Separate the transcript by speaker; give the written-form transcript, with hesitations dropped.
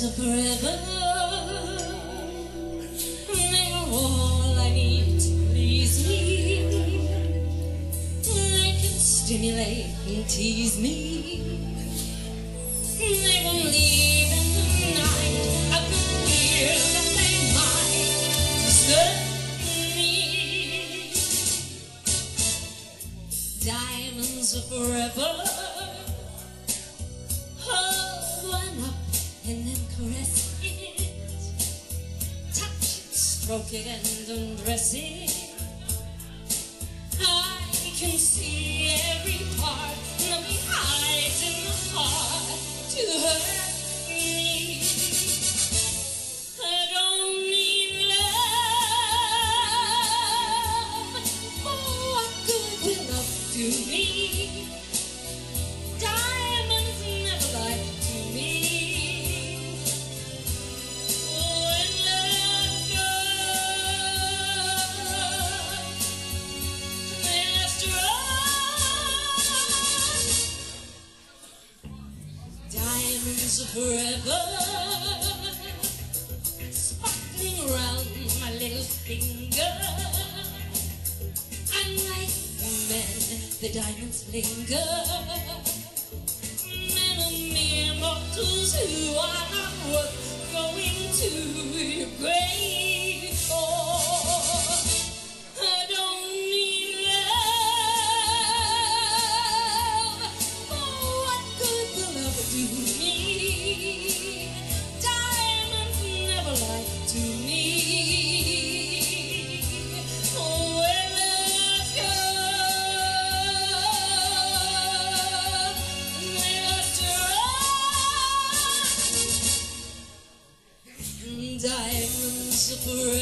Speaker 1: are forever. They're all I need to please me. They can stimulate and tease me. They won't leave in the night. I can feel that they might disturb me. Diamonds are forever. And then caress it, touch it, stroke it, and undress it. I can see every part of me hides in the heart to hurt me. I don't need love. Oh, what good will love do me? Diamonds never lied to me. Diamonds are forever, sparkling around my little finger. And like men, the diamonds linger. Men are mere mortals who are not worth going to your grave for. I don't need love. Oh, what good will love do me? Diamonds never lied to me. Oh, where love's gone, let's run. Diamonds are forever.